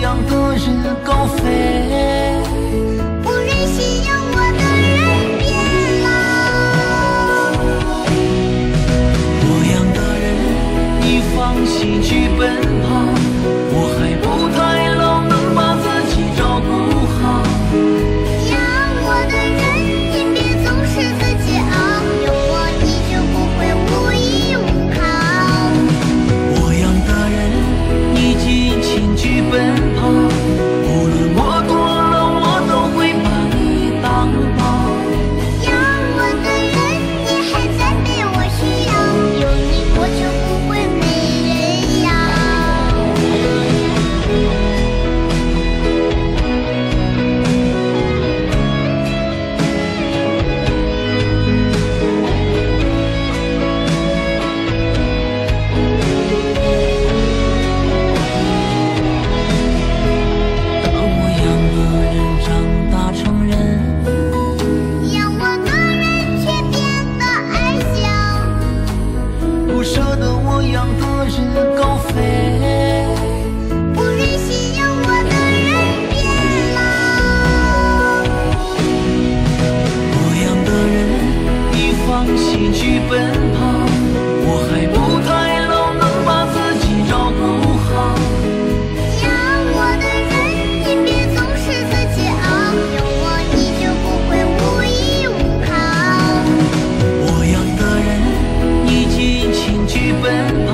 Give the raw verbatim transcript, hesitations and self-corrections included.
样的人高飞， 不忍心养我的人变老。 我养的人你放心去奔跑，我还不太老，能把自己照顾好。 养我的人你别总是自己熬，有我你就不会无依无靠。 我养的人你尽情去奔跑，无论我多老，我都会把你当宝。 养我的人你还在被我需要，有你我就不会没人要。 当我养的人长大成人， 养我的人却变得矮小， 不舍得我养的人高飞， 不忍心养我的人变老。 我养的人你放心去奔跑，我还不太老，能把自己照顾好。 养我的人你别总是自己熬，有我你就不会无依无靠。 我养的人你尽情去奔跑，